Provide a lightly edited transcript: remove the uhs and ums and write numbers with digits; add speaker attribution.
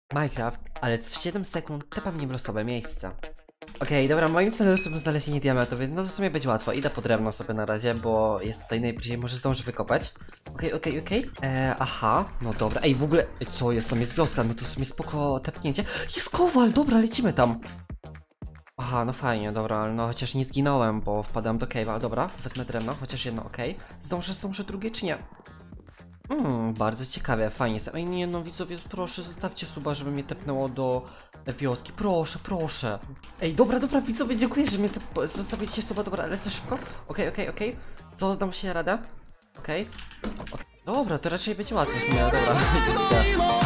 Speaker 1: Minecraft, ale w 7 sekund tepa mnie w losowe miejsce. Okej, dobra, moim celem jest znalezienie diamentów, więc no to w sumie będzie łatwo. Idę po drewno sobie na razie, bo jest tutaj najbliżej, może zdążę wykopać. Okej. Aha, no dobra. Ej, w ogóle, co jest? Tam jest wioska, no to w sumie spoko tepnięcie. Jest kowal, dobra, lecimy tam. Aha, no fajnie, dobra, ale no chociaż nie zginąłem, bo wpadłem do cave'a. Dobra, wezmę drewno, chociaż jedno, okej. Zdążę drugie czy nie? Bardzo ciekawe, fajnie. Ej, nie no widzowie, proszę zostawcie suba, żeby mnie tepnęło do wioski. Proszę. Ej, dobra, widzowie, dziękuję, że mnie zostawicie suba, dobra, lecę szybko. Okej. Co, dam się radę? Okej. Dobra, to raczej będzie łatwiej w sumie, dobra.